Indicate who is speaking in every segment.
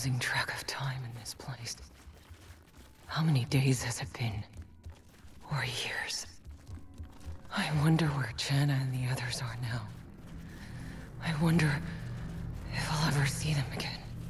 Speaker 1: losing track of time in this place. How many days has it been? Or years? I wonder where Channa and the others are now. I wonder if I'll ever see them again.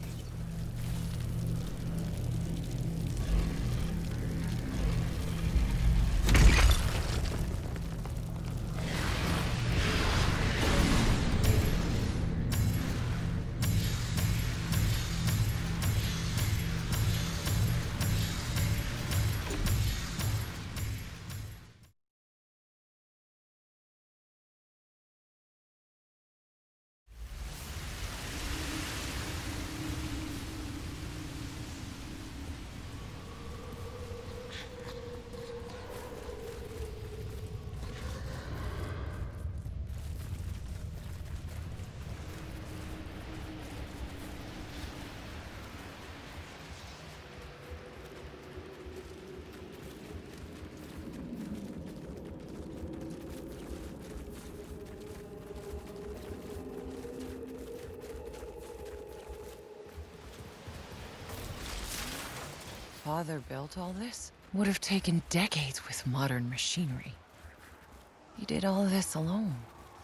Speaker 1: Father built all this? Would have taken decades with modern machinery. He did all this alone.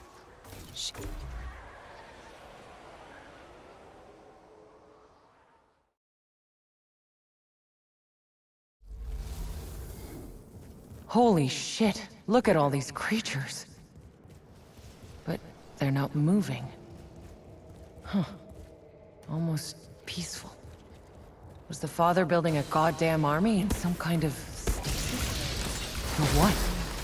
Speaker 1: Holy shit, look at all these creatures. But they're not moving. Huh. Almost peaceful. Was the father building a goddamn army in some kind of stasis? For what?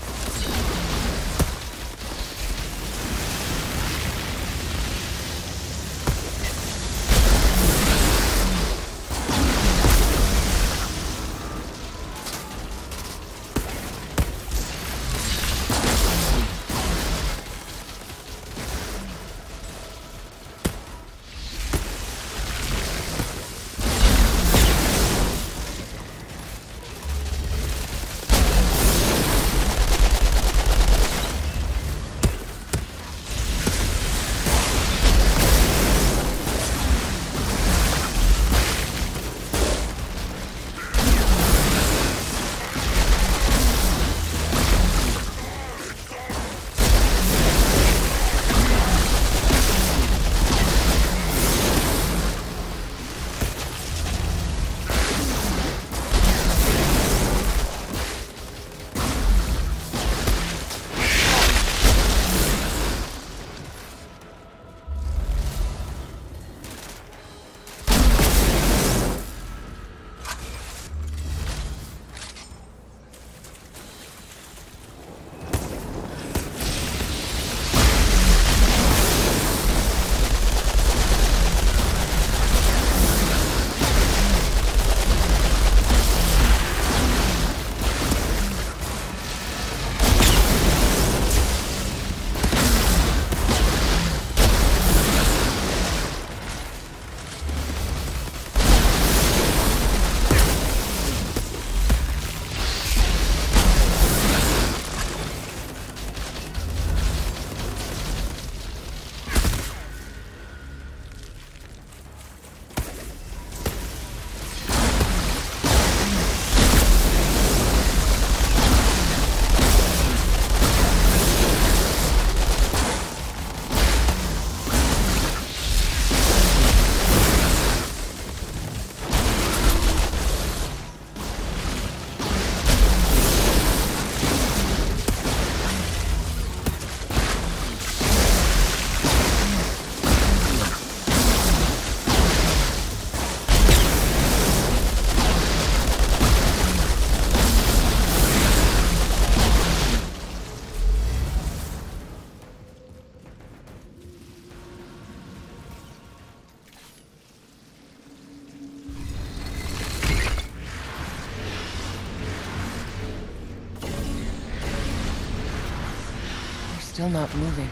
Speaker 1: Still not moving.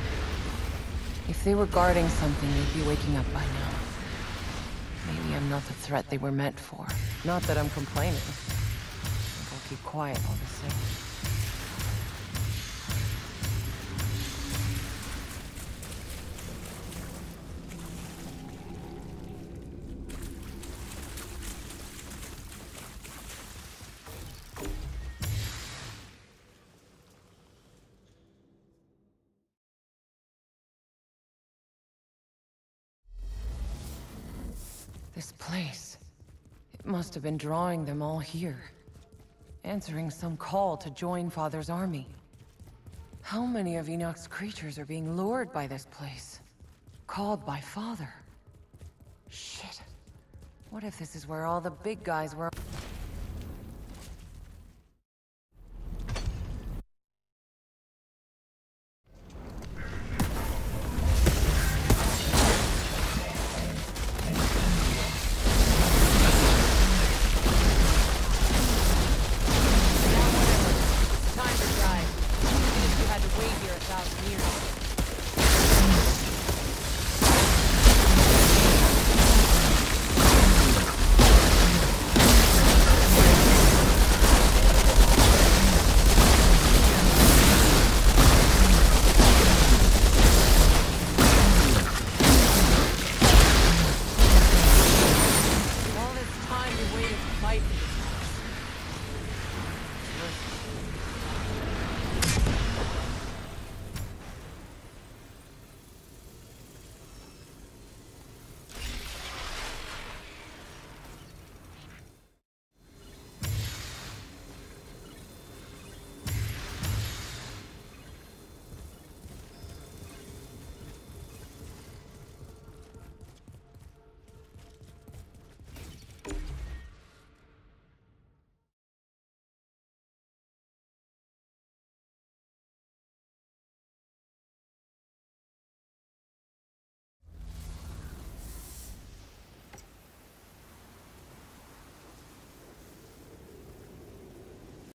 Speaker 1: If they were guarding something, they'd be waking up by now. Maybe I'm not the threat they were meant for. Not that I'm complaining. I'll keep quiet all the same. This place. It must have been drawing them all here. Answering some call to join Father's army. How many of Enoch's creatures are being lured by this place? Called by Father? Shit. What if this is where all the big guys were?